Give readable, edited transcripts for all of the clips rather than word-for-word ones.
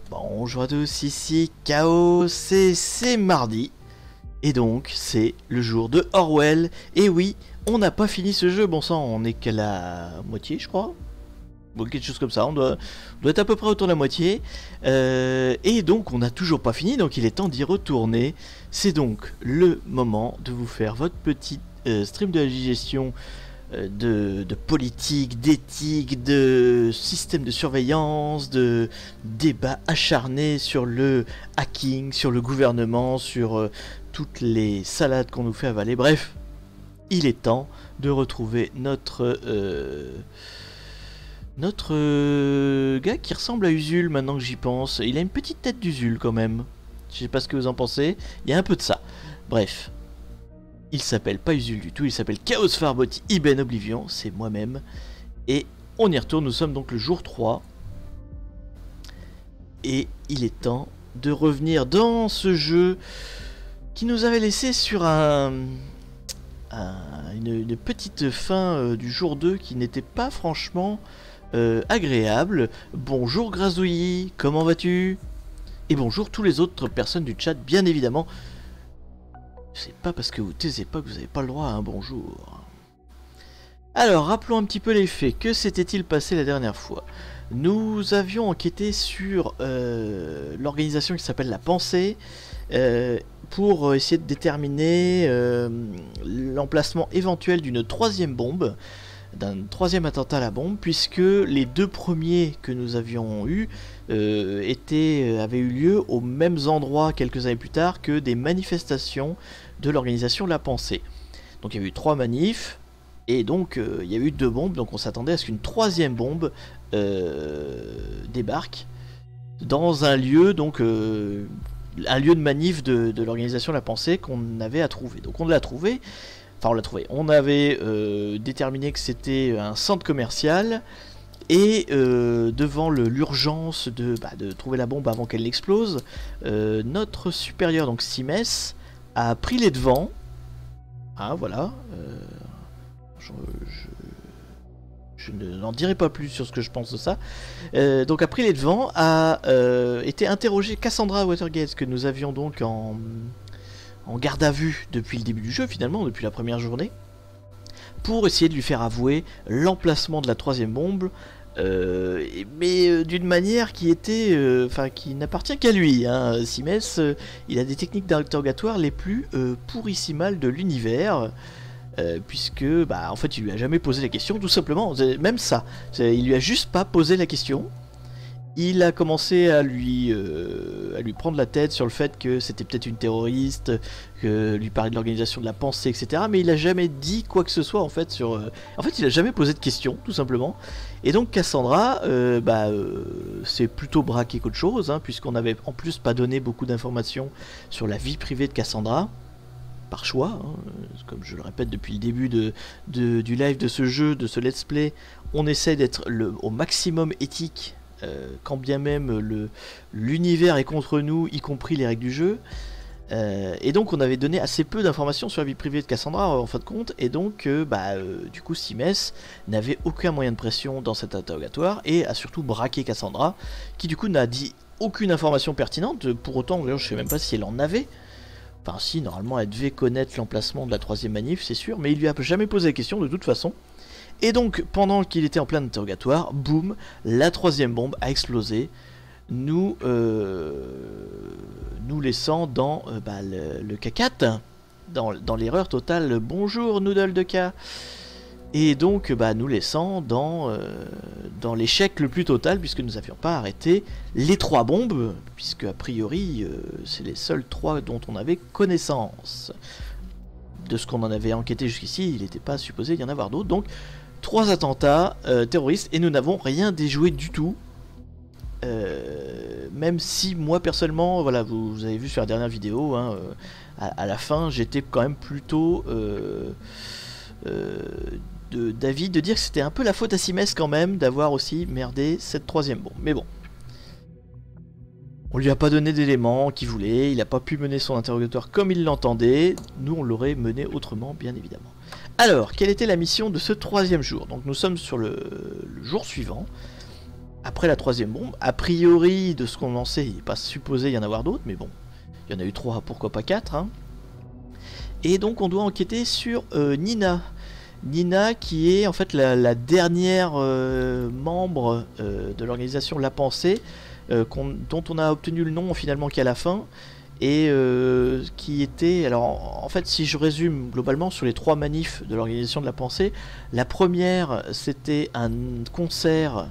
Bonjour à tous, ici Chaos, c'est mardi. Et donc, c'est le jour de Orwell. Et oui, on n'a pas fini ce jeu, bon sang, on est qu'à la moitié, je crois. Bon, quelque chose comme ça, on doit être à peu près autour de la moitié. Et donc, on n'a toujours pas fini, donc il est temps d'y retourner. C'est donc le moment de vous faire votre petit stream de la digestion de politique, d'éthique, de système de surveillance, de débats acharnés sur le hacking, sur le gouvernement, sur toutes les salades qu'on nous fait avaler. Bref, il est temps de retrouver notre gars qui ressemble à Usul maintenant que j'y pense. Il a une petite tête d'Usul quand même. Je sais pas ce que vous en pensez. Il y a un peu de ça. Bref. Il s'appelle pas Usul du tout, il s'appelle Chaos Farboti Ibn Oblivion, c'est moi-même. Et on y retourne, nous sommes donc le jour 3. Et il est temps de revenir dans ce jeu qui nous avait laissé sur une petite fin du jour 2 qui n'était pas franchement agréable. Bonjour Grazouillis, comment vas-tu? Et bonjour tous les autres personnes du chat, bien évidemment. C'est pas parce que vous taisez pas que vous n'avez pas le droit à un bonjour. Alors, rappelons un petit peu les faits. Que s'était-il passé la dernière fois? Nous avions enquêté sur l'organisation qui s'appelle la Pensée pour essayer de déterminer l'emplacement éventuel d'une troisième bombe, d'un troisième attentat à la bombe, puisque les deux premiers que nous avions eus avaient eu lieu aux mêmes endroits quelques années plus tard que des manifestations de l'organisation La Pensée. Donc il y a eu 3 manifs, et donc il y a eu 2 bombes, donc on s'attendait à ce qu'une troisième bombe débarque dans un lieu, donc un lieu de manif de l'organisation La Pensée qu'on avait à trouver. Donc on l'a trouvé, enfin on l'a trouvé, on avait déterminé que c'était un centre commercial, et devant l'urgence de trouver la bombe avant qu'elle explose, notre supérieur, donc Simès, a pris les devants. Ah voilà. Je n'en dirai pas plus sur ce que je pense de ça. Donc a pris les devants, a été interrogé Cassandra Watergate, que nous avions donc en garde à vue depuis le début du jeu, finalement, depuis la première journée, pour essayer de lui faire avouer l'emplacement de la troisième bombe, mais d'une manière qui était, qui n'appartient qu'à lui. Hein. Simès, il a des techniques d'interrogatoire les plus pourrissimales de l'univers, puisque, en fait, il lui a jamais posé la question, tout simplement. Même ça, il lui a juste pas posé la question. Il a commencé à lui prendre la tête sur le fait que c'était peut-être une terroriste, que lui parler de l'organisation de la Pensée, etc. Mais il a jamais dit quoi que ce soit en fait sur. En fait, il a jamais posé de questions, tout simplement. Et donc Cassandra, c'est plutôt braqué qu'autre chose, hein, puisqu'on n'avait en plus pas donné beaucoup d'informations sur la vie privée de Cassandra. Par choix, hein, comme je le répète depuis le début du live de ce jeu, de ce let's play, on essaie d'être au maximum éthique. Quand bien même l'univers est contre nous, y compris les règles du jeu. Et donc on avait donné assez peu d'informations sur la vie privée de Cassandra en fin de compte, et donc du coup Simès n'avait aucun moyen de pression dans cet interrogatoire, et a surtout braqué Cassandra, qui du coup n'a dit aucune information pertinente. Pour autant, je sais même pas si elle en avait. Enfin si, normalement elle devait connaître l'emplacement de la troisième manif, c'est sûr, mais il lui a jamais posé la question de toute façon. Et donc, pendant qu'il était en plein interrogatoire, boum, la troisième bombe a explosé, nous laissant dans le cacat, dans l'erreur totale. Bonjour, Noodle de K. Et donc, nous laissant dans l'échec le plus total, puisque nous n'avions pas arrêté les 3 bombes, puisque a priori, c'est les seules 3 dont on avait connaissance. De ce qu'on en avait enquêté jusqu'ici, il n'était pas supposé y en avoir d'autres, donc 3 attentats terroristes, et nous n'avons rien déjoué du tout. Même si moi personnellement, voilà, vous avez vu sur la dernière vidéo, hein, à la fin j'étais quand même plutôt d'avis de dire que c'était un peu la faute à Simès quand même d'avoir aussi merdé cette troisième bombe. Mais bon, on lui a pas donné d'éléments qu'il voulait, il n'a pas pu mener son interrogatoire comme il l'entendait, nous on l'aurait mené autrement bien évidemment. Alors, quelle était la mission de ce 3e jour? Donc nous sommes sur le jour suivant, après la troisième bombe. A priori, de ce qu'on en sait, il n'est pas supposé y en avoir d'autres, mais bon, il y en a eu 3, pourquoi pas 4. Hein. Et donc on doit enquêter sur Nina. Nina qui est en fait la dernière membre de l'organisation La Pensée, dont on a obtenu le nom finalement qu'à la fin, et qui était, alors en fait si je résume globalement sur les 3 manifs de l'organisation de La Pensée, la première c'était un concert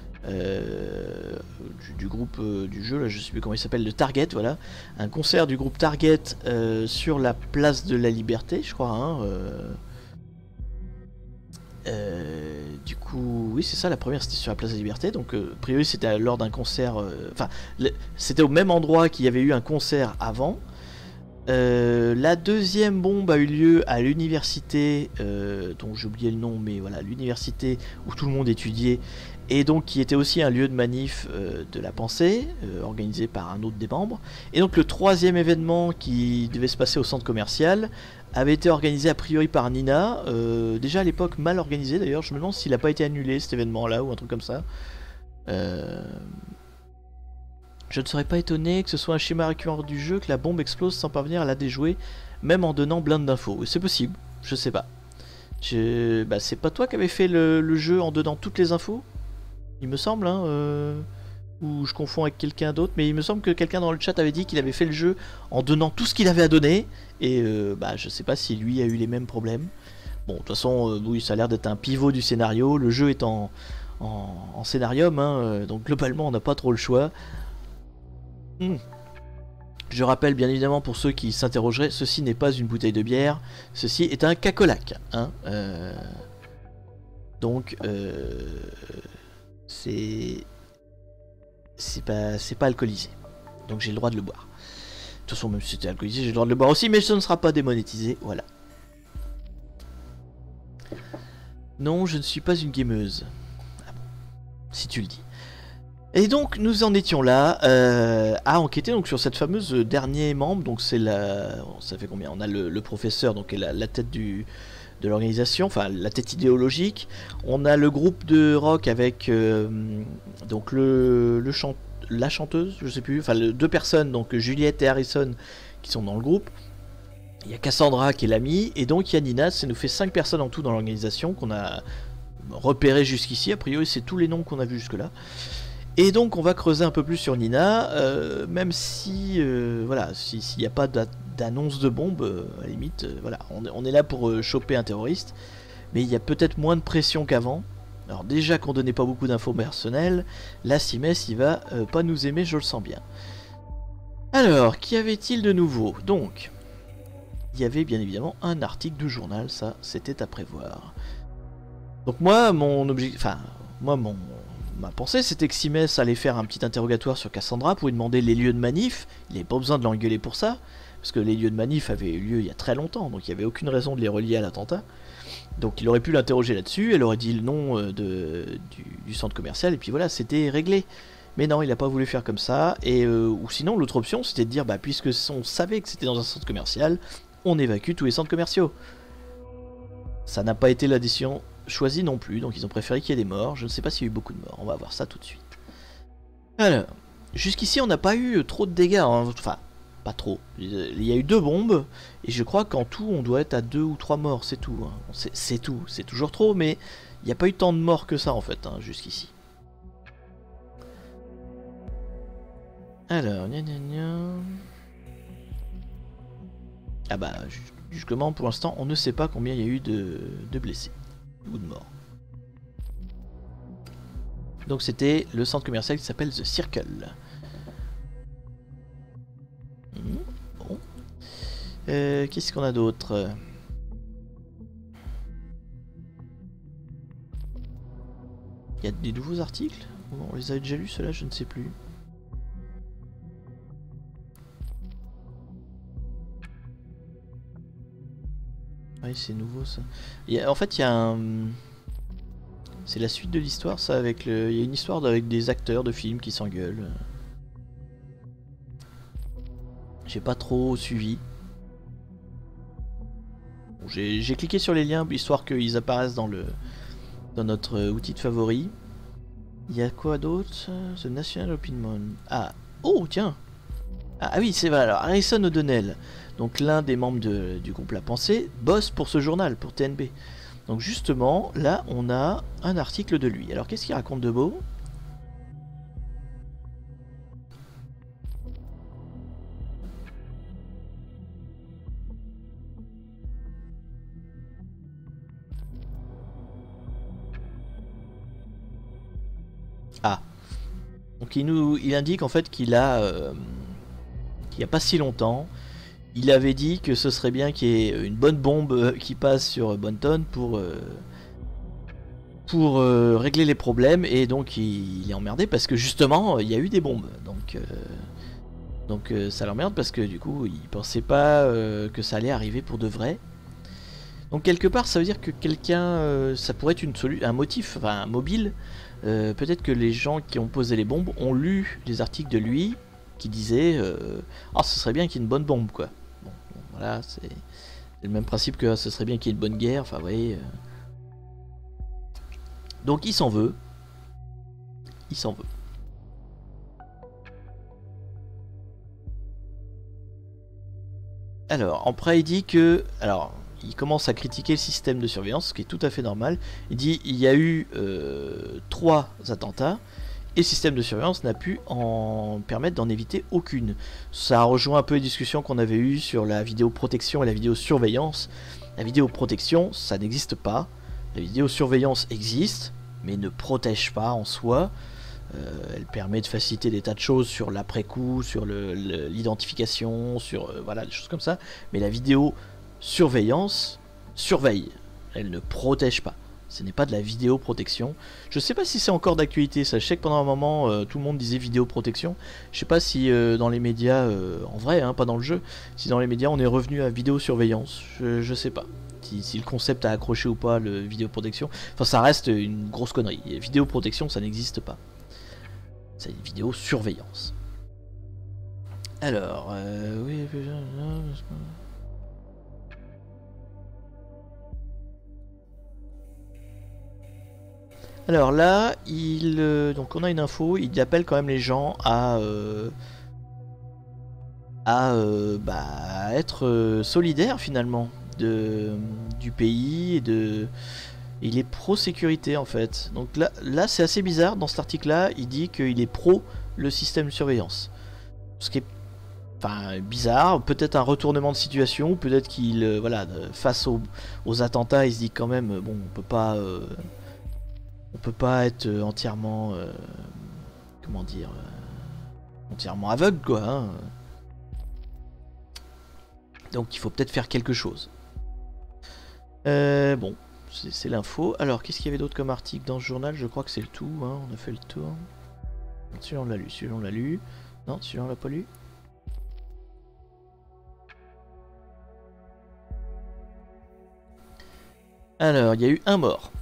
du groupe du jeu, là je sais plus comment il s'appelle, de Target, voilà, un concert du groupe Target sur la place de la Liberté, je crois, hein, du coup, oui, c'est ça, la première c'était sur la place de la Liberté, donc a priori c'était lors d'un concert, enfin, c'était au même endroit qu'il y avait eu un concert avant. La deuxième bombe a eu lieu à l'université, dont j'ai oublié le nom, mais voilà, l'université où tout le monde étudiait, et donc qui était aussi un lieu de manif de La Pensée, organisé par un autre des membres. Et donc le troisième événement qui devait se passer au centre commercial avait été organisé a priori par Nina, déjà à l'époque mal organisé d'ailleurs, je me demande s'il n'a pas été annulé cet événement là ou un truc comme ça. Je ne serais pas étonné que ce soit un schéma récurrent du jeu, que la bombe explose sans parvenir à la déjouer, même en donnant blinde d'infos. C'est possible, je sais pas. Bah, c'est pas toi qui avais fait le jeu en donnant toutes les infos, il me semble, hein, ou je confonds avec quelqu'un d'autre, mais il me semble que quelqu'un dans le chat avait dit qu'il avait fait le jeu en donnant tout ce qu'il avait à donner, et bah, je sais pas si lui a eu les mêmes problèmes. Bon, de toute façon, oui, ça a l'air d'être un pivot du scénario, le jeu est en scénarium, hein, donc globalement on n'a pas trop le choix. Je rappelle bien évidemment pour ceux qui s'interrogeraient, ceci n'est pas une bouteille de bière, ceci est un cacolac. Hein, donc c'est pas alcoolisé. Donc j'ai le droit de le boire. De toute façon, même si c'était alcoolisé, j'ai le droit de le boire aussi, mais ce ne sera pas démonétisé. Voilà. Non, je ne suis pas une gameuse. Ah bon, si tu le dis. Et donc nous en étions là à enquêter donc sur cette fameuse dernier membre, donc c'est la, ça fait combien, on a le professeur donc qui est la tête de l'organisation, enfin la tête idéologique, on a le groupe de rock avec donc la chanteuse, je sais plus, enfin 2 personnes, donc Juliette et Harrison qui sont dans le groupe, il y a Cassandra qui est l'amie, et donc il y a Nina, ça nous fait 5 personnes en tout dans l'organisation qu'on a repéré jusqu'ici, a priori c'est tous les noms qu'on a vus jusque là. Et donc on va creuser un peu plus sur Nina, même si voilà, s'il n'y a pas d'annonce de bombe, à la limite, voilà, on est là pour choper un terroriste, mais il y a peut-être moins de pression qu'avant. Alors déjà qu'on donnait pas beaucoup d'infos personnelles, là Simès il va pas nous aimer, je le sens bien. Alors, qu'y avait-il de nouveau? Donc, il y avait bien évidemment un article du journal, ça c'était à prévoir. Donc moi, mon objectif, enfin, moi ma pensée c'était que Simès allait faire un petit interrogatoire sur Cassandra pour lui demander les lieux de manif, il n'avait pas besoin de l'engueuler pour ça, parce que les lieux de manif avaient eu lieu il y a très longtemps, donc il n'y avait aucune raison de les relier à l'attentat. Donc il aurait pu l'interroger là-dessus, elle aurait dit le nom du centre commercial, et puis voilà, c'était réglé. Mais non, il n'a pas voulu faire comme ça, et ou sinon l'autre option c'était de dire, bah puisque on savait que c'était dans un centre commercial, on évacue tous les centres commerciaux. Ça n'a pas été la décision choisie non plus, donc ils ont préféré qu'il y ait des morts. Je ne sais pas s'il y a eu beaucoup de morts, on va voir ça tout de suite. Alors, jusqu'ici on n'a pas eu trop de dégâts, hein. Enfin, pas trop. Il y a eu 2 bombes, et je crois qu'en tout on doit être à 2 ou 3 morts, c'est tout. Hein. C'est tout, c'est toujours trop, mais il n'y a pas eu tant de morts que ça en fait, hein, jusqu'ici. Alors, gna gna gna. Ah bah, justement pour l'instant on ne sait pas combien il y a eu de blessés ou de morts. Donc c'était le centre commercial qui s'appelle The Circle. Bon. Qu'est-ce qu'on a d'autre? Il y a des nouveaux articles? On les avait déjà lus ceux-là, je ne sais plus. Oui, c'est nouveau ça. En fait, il y a un... C'est la suite de l'histoire, ça, avec le... Il y a une histoire avec des acteurs de films qui s'engueulent. J'ai pas trop suivi. Bon, j'ai cliqué sur les liens, histoire qu'ils apparaissent dans notre outil de favoris. Il y a quoi d'autre? The National Opinion. Ah, oh tiens. Ah oui, c'est vrai. Alors Harrison O'Donnell, donc l'un des membres du groupe La Pensée, bosse pour ce journal, pour TNB. Donc justement, là, on a un article de lui. Alors qu'est-ce qu'il raconte de beau? Ah. Donc il indique en fait qu'il y a pas si longtemps, il avait dit que ce serait bien qu'il y ait une bonne bombe qui passe sur Bonton pour régler les problèmes, et donc il est emmerdé parce que justement il y a eu des bombes. Donc ça l'emmerde parce que du coup il pensait pas que ça allait arriver pour de vrai. Donc quelque part ça veut dire que quelqu'un, ça pourrait être un motif, enfin un mobile. Peut-être que les gens qui ont posé les bombes ont lu les articles de lui qui disaient ah, ce serait bien qu'il y ait une bonne bombe, quoi. Bon, voilà, c'est le même principe que ce serait bien qu'il y ait une bonne guerre, enfin vous voyez. Donc il s'en veut. Il s'en veut. Alors, après il dit que... Alors, il commence à critiquer le système de surveillance, ce qui est tout à fait normal. Il dit il y a eu 3 attentats, et le système de surveillance n'a pu en permettre d'en éviter aucune. Ça rejoint un peu les discussions qu'on avait eues sur la vidéoprotection et la vidéosurveillance. La vidéoprotection, ça n'existe pas. La vidéosurveillance existe, mais ne protège pas en soi. Elle permet de faciliter des tas de choses sur l'après-coup, sur l'identification, sur voilà, des choses comme ça. Mais la vidéosurveillance surveille. Elle ne protège pas. Ce n'est pas de la vidéoprotection. Je sais pas si c'est encore d'actualité. Ça, je sais que pendant un moment, tout le monde disait vidéoprotection. Je sais pas si dans les médias, en vrai, hein, pas dans le jeu, si dans les médias on est revenu à vidéosurveillance. Je sais pas. Si le concept a accroché ou pas, le vidéoprotection. Enfin, ça reste une grosse connerie. Vidéoprotection, ça n'existe pas. C'est une vidéosurveillance. Alors, oui, alors là, donc on a une info, il appelle quand même les gens à être solidaires finalement du pays, il est pro-sécurité en fait. Donc là c'est assez bizarre, dans cet article-là, il dit qu'il est pro le système de surveillance. Ce qui est bizarre, peut-être un retournement de situation, peut-être qu'il, face aux attentats, il se dit quand même, bon, on peut pas être entièrement, comment dire, entièrement aveugle, quoi. Hein. Donc il faut peut-être faire quelque chose. Bon, c'est l'info. Alors, qu'est-ce qu'il y avait d'autre comme article dans ce journal? Je crois que c'est le tout, hein. On a fait le tour. Celui-là on l'a lu, celui-là on l'a lu. Non, celui-là on l'a pas lu. Alors, il y a eu un mort.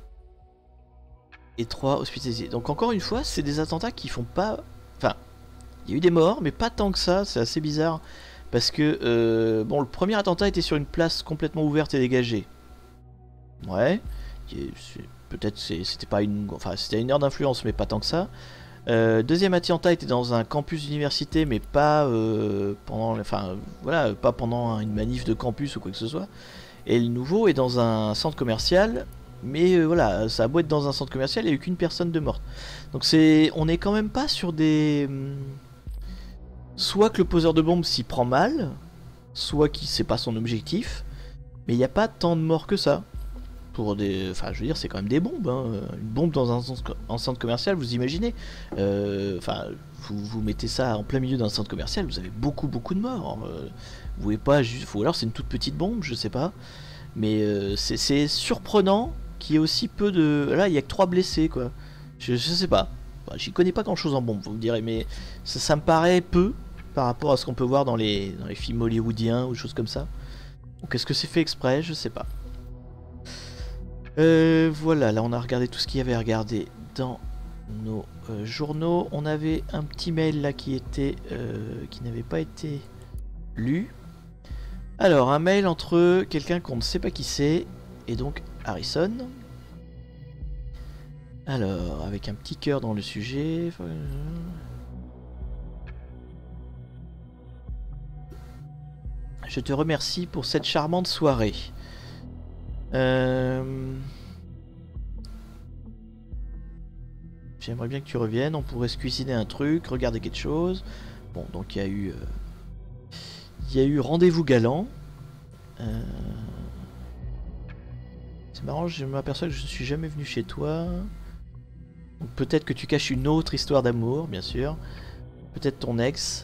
Et 3 hospitalisés. Donc encore une fois, c'est des attentats qui font pas... Enfin, il y a eu des morts, mais pas tant que ça, c'est assez bizarre. Parce que, bon, le premier attentat était sur une place complètement ouverte et dégagée. Ouais. Peut-être c'était pas une... Enfin, c'était une heure d'influence, mais pas tant que ça. Deuxième attentat était dans un campus d'université, mais pas pendant... Enfin, voilà, pas pendant une manif de campus ou quoi que ce soit. Et le nouveau est dans un centre commercial... Mais voilà, ça a beau être dans un centre commercial, il n'y a eu qu'une personne de morte. Donc on est quand même pas sur des... Soit que le poseur de bombe s'y prend mal, soit que c'est pas son objectif, mais il n'y a pas tant de morts que ça. Pour des... Enfin, je veux dire, c'est quand même des bombes. Hein. Une bombe dans un centre commercial, vous imaginez. Enfin, vous mettez ça en plein milieu d'un centre commercial, vous avez beaucoup de morts. Vous pouvez pas juste... Ou alors c'est une toute petite bombe, je sais pas. Mais c'est surprenant qu'il y ait aussi peu de... Là, il y a que 3 blessés, quoi. Je sais pas. Enfin, j'y connais pas grand-chose en bombe, vous me direz, mais ça me paraît peu par rapport à ce qu'on peut voir dans les films hollywoodiens ou des choses comme ça. Donc est-ce que c'est fait exprès? Je sais pas. Voilà, là on a regardé tout ce qu'il y avait à regarder dans nos journaux. On avait un petit mail là qui n'avait pas été lu. Alors, un mail entre quelqu'un qu'on ne sait pas qui c'est, et donc Harrison. Alors, avec un petit cœur dans le sujet. Je te remercie pour cette charmante soirée. J'aimerais bien que tu reviennes, on pourrait se cuisiner un truc, regarder quelque chose. Bon, donc il y a eu rendez-vous galant. C'est marrant, je m'aperçois que je ne suis jamais venu chez toi. Peut-être que tu caches une autre histoire d'amour, bien sûr. Peut-être ton ex.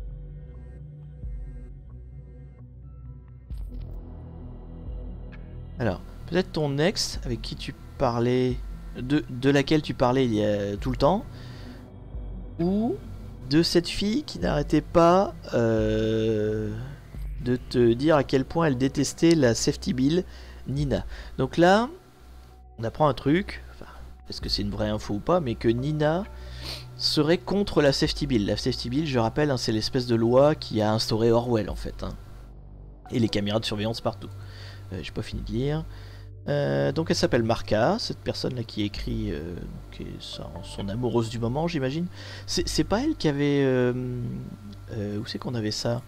Alors, peut-être ton ex avec qui tu parlais, de laquelle tu parlais il y a tout le temps, ou de cette fille qui n'arrêtait pas de te dire à quel point elle détestait la safety bill, Nina. Donc là, on apprend un truc, enfin, est-ce que c'est une vraie info ou pas, mais que Nina serait contre la safety bill. La safety bill, je rappelle, hein, c'est l'espèce de loi qui a instauré Orwell en fait, hein, et les caméras de surveillance partout. J'ai pas fini de lire. Donc elle s'appelle Marca, cette personne là qui écrit, qui est son amoureuse du moment, j'imagine. C'est pas elle qui avait... où c'est qu'on avait ça?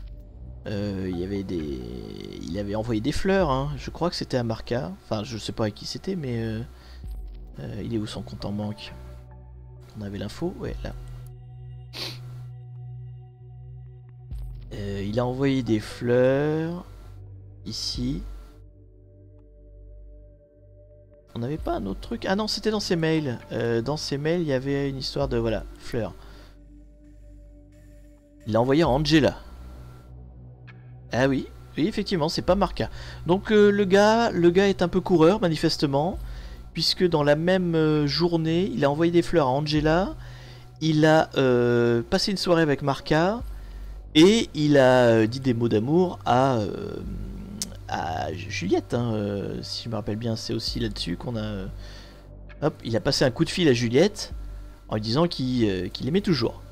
Il avait envoyé des fleurs, hein. Je crois que c'était à Marca. Enfin, je sais pas à qui c'était, mais... il est où son compte en banque? On avait l'info? Ouais, là. Il a envoyé des fleurs... Ici. On n'avait pas un autre truc? Ah non, c'était dans ses mails. Dans ses mails, il y avait une histoire de... Voilà, fleurs. Il l'a envoyé à Angela. Ah oui, oui, effectivement, c'est pas Marca. Donc le gars est un peu coureur, manifestement. Puisque dans la même journée, il a envoyé des fleurs à Angela. Il a passé une soirée avec Marca. Et il a dit des mots d'amour à Juliette, hein, si je me rappelle bien, c'est aussi là-dessus qu'on a... Hop, il a passé un coup de fil à Juliette en lui disant qu'il aimait toujours.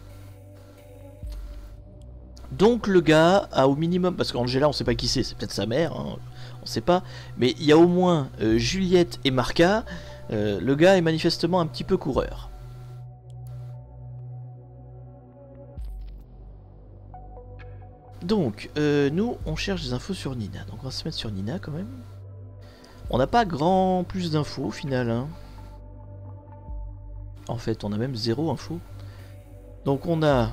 Donc le gars a au minimum, parce qu'Angela on sait pas qui c'est peut-être sa mère, hein, on sait pas, mais il y a au moins Juliette et Marca, le gars est manifestement un petit peu coureur. Donc, nous, on cherche des infos sur Nina. Donc, on va se mettre sur Nina quand même. On n'a pas grand plus d'infos au final. Hein. En fait, on a même 0 info. Donc, on a...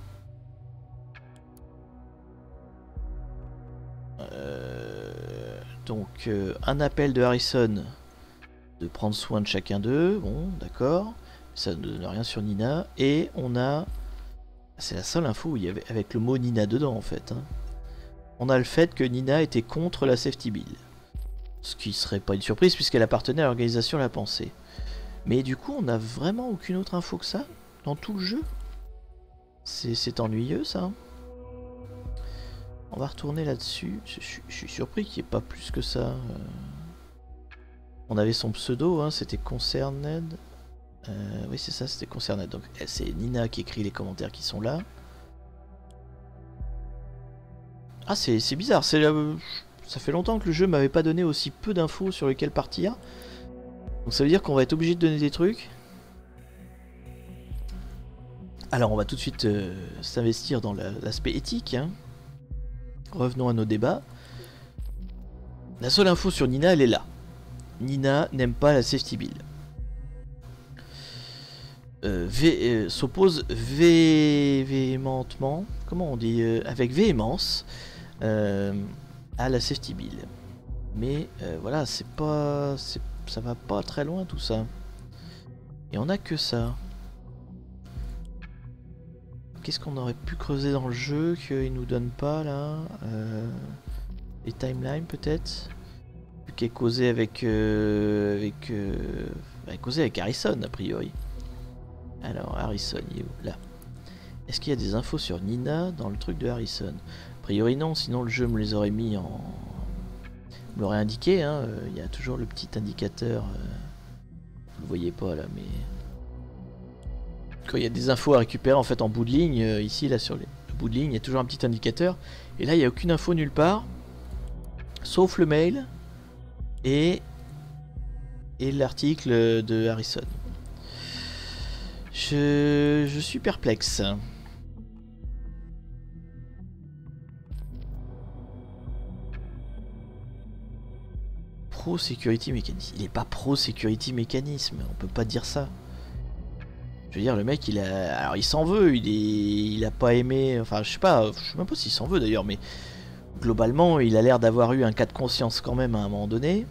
un appel de Harrison de prendre soin de chacun d'eux. Bon, d'accord. Ça ne donne rien sur Nina. Et on a... C'est la seule info où il y avait avec le mot Nina dedans en fait. Hein. On a le fait que Nina était contre la safety bill. Ce qui serait pas une surprise puisqu'elle appartenait à l'organisation La Pensée. Mais du coup on n'a vraiment aucune autre info que ça dans tout le jeu. C'est ennuyeux ça. On va retourner là-dessus. Je suis surpris qu'il n'y ait pas plus que ça. On avait son pseudo, hein, c'était Concerned. Oui c'est ça, c'était Concerned. Donc c'est Nina qui écrit les commentaires qui sont là. Ah c'est bizarre, ça fait longtemps que le jeu m'avait pas donné aussi peu d'infos sur lesquelles partir. Donc ça veut dire qu'on va être obligé de donner des trucs. Alors on va tout de suite s'investir dans l'aspect éthique. Hein. Revenons à nos débats. La seule info sur Nina, elle est là. Nina n'aime pas la safety bill. S'oppose véhémentement, comment on dit, avec véhémence à la safety bill. Mais voilà, c'est pas, ça va pas très loin tout ça. Et on a que ça. Qu'est-ce qu'on aurait pu creuser dans le jeu qu'il nous donne pas là? Les timelines peut-être, qui est causé avec causé avec Harrison a priori. Alors Harrison, il est où? Là. Est-ce qu'il y a des infos sur Nina dans le truc de Harrison? A priori non, sinon le jeu me les aurait mis en... me l'aurait indiqué, hein. Il y a toujours le petit indicateur. Vous le voyez pas là, mais... Quand il y a des infos à récupérer en fait en bout de ligne, ici là sur le bout de ligne, il y a toujours un petit indicateur. Et là il n'y a aucune info nulle part. Sauf le mail et l'article de Harrison. Je suis perplexe. Pro-security mécanisme. Il est pas pro-security mécanisme, on peut pas dire ça. Je veux dire, le mec, il a... Alors, il s'en veut, il a pas aimé... Enfin, je sais même pas s'il s'en veut d'ailleurs, mais... Globalement, il a l'air d'avoir eu un cas de conscience quand même à un moment donné.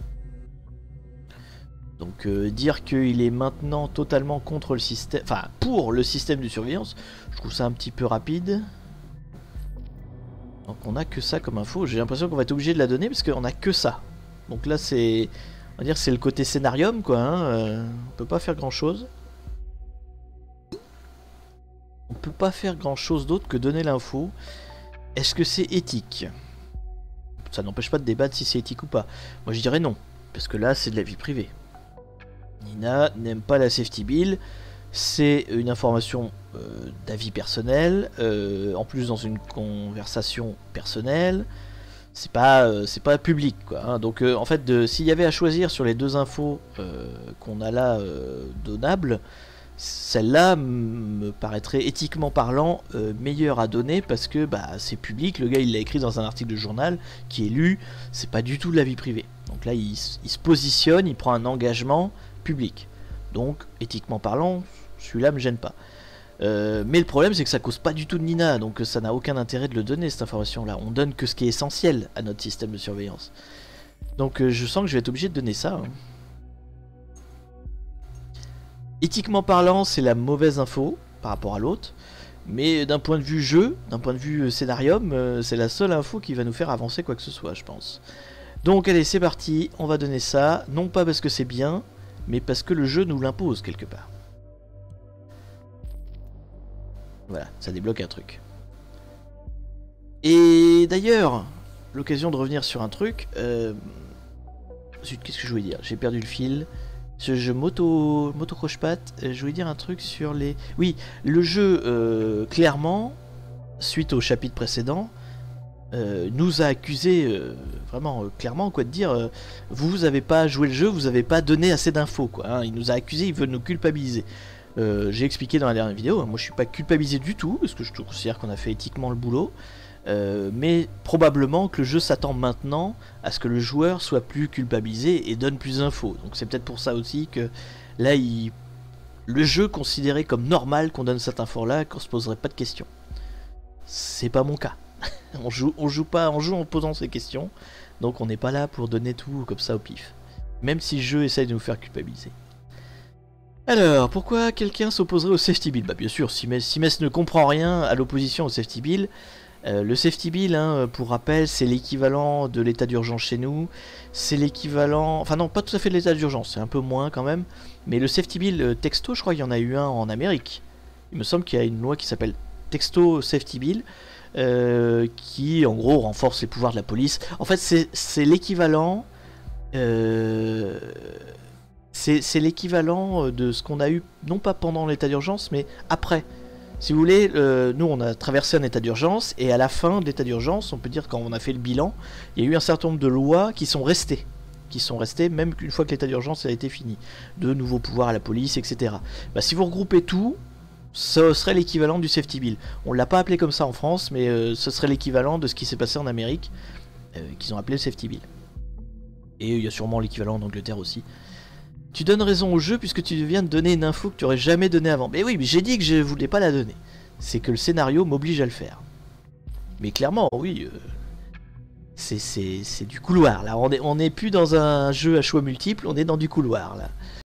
Donc, dire qu'il est maintenant totalement contre le système... Enfin, pour le système de surveillance, je trouve ça un petit peu rapide. Donc, on a que ça comme info. J'ai l'impression qu'on va être obligé de la donner parce qu'on a que ça. Donc là, c'est... On va dire c'est le côté scénarium, quoi. Hein. On peut pas faire grand-chose. On peut pas faire grand-chose d'autre que donner l'info. Est-ce que c'est éthique? Ça n'empêche pas de débattre si c'est éthique ou pas. Moi, je dirais non. Parce que là, c'est de la vie privée. Nina n'aime pas la safety bill. C'est une information d'avis personnel. En plus, dans une conversation personnelle. C'est pas public, quoi. Hein. Donc, en fait, s'il y avait à choisir sur les deux infos qu'on a là donnables, celle-là me paraîtrait éthiquement parlant meilleure à donner parce que bah, c'est public. Le gars, il l'a écrit dans un article de journal qui est lu. C'est pas du tout de la vie privée. Donc là, il se positionne, il prend un engagement public. Donc, éthiquement parlant, celui-là me gêne pas. Mais le problème, c'est que ça cause pas du tout de Nina, donc ça n'a aucun intérêt de le donner, cette information-là. On donne que ce qui est essentiel à notre système de surveillance. Donc je sens que je vais être obligé de donner ça. Hein. Éthiquement parlant, c'est la mauvaise info par rapport à l'autre. Mais d'un point de vue jeu, d'un point de vue scénarium, c'est la seule info qui va nous faire avancer quoi que ce soit, je pense. Donc allez, c'est parti, on va donner ça. Non pas parce que c'est bien, mais parce que le jeu nous l'impose quelque part. Voilà, ça débloque un truc. Et d'ailleurs, l'occasion de revenir sur un truc. Zut, qu'est-ce que je voulais dire? J'ai perdu le fil. Je m'auto-croche-patte. Je voulais dire un truc sur les... Oui, le jeu, clairement, suite au chapitre précédent, nous a accusé, vraiment clairement, quoi, de dire vous avez pas joué le jeu, vous avez pas donné assez d'infos, quoi. Hein. Il nous a accusé, il veut nous culpabiliser. J'ai expliqué dans la dernière vidéo, moi je suis pas culpabilisé du tout, parce que je considère qu'on a fait éthiquement le boulot, mais probablement que le jeu s'attend maintenant à ce que le joueur soit plus culpabilisé et donne plus d'infos. Donc c'est peut-être pour ça aussi que là, le jeu considérait comme normal qu'on donne cette info-là, qu'on se poserait pas de questions. C'est pas mon cas. on joue en posant ces questions, donc on n'est pas là pour donner tout comme ça au pif. Même si le jeu essaye de nous faire culpabiliser. Alors, pourquoi quelqu'un s'opposerait au safety bill? Bah bien sûr, si Mess ne comprend rien à l'opposition au safety bill, le safety bill, hein, pour rappel, c'est l'équivalent de l'état d'urgence chez nous, c'est l'équivalent... Enfin non, pas tout à fait de l'état d'urgence, c'est un peu moins quand même, mais le safety bill texto, je crois qu'il y en a eu un en Amérique. Il me semble qu'il y a une loi qui s'appelle Texto Safety Bill, qui en gros renforce les pouvoirs de la police. En fait, c'est l'équivalent... C'est l'équivalent de ce qu'on a eu, non pas pendant l'état d'urgence, mais après. Si vous voulez, nous on a traversé un état d'urgence, et à la fin de l'état d'urgence, on peut dire quand on a fait le bilan, il y a eu un certain nombre de lois qui sont restées. Même une fois que l'état d'urgence a été fini. De nouveaux pouvoirs à la police, etc. Bah, si vous regroupez tout, ce serait l'équivalent du safety bill. On ne l'a pas appelé comme ça en France, mais ce serait l'équivalent de ce qui s'est passé en Amérique, qu'ils ont appelé le safety bill. Et il y a sûrement l'équivalent en Angleterre aussi. Tu donnes raison au jeu puisque tu viens de donner une info que tu aurais jamais donnée avant. Mais oui, mais j'ai dit que je voulais pas la donner. C'est que le scénario m'oblige à le faire. Mais clairement, oui, c'est du couloir là. On est plus dans un jeu à choix multiples, on est dans du couloir là.